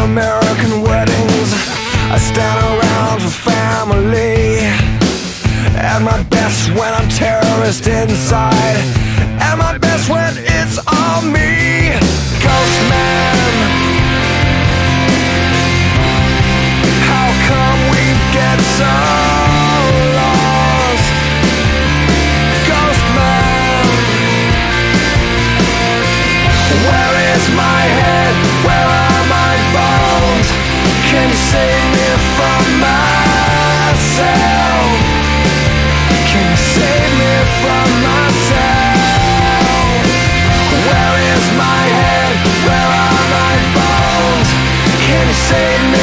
American weddings, I stand around for family. At my best when I'm terrorist inside, at my best when it's all me. Ghost man, how come we get so lost? Ghost man, where is my head? Where are my bones? Can you save me from myself? Can you save me from myself? Where is my head? Where are my bones? Can you save me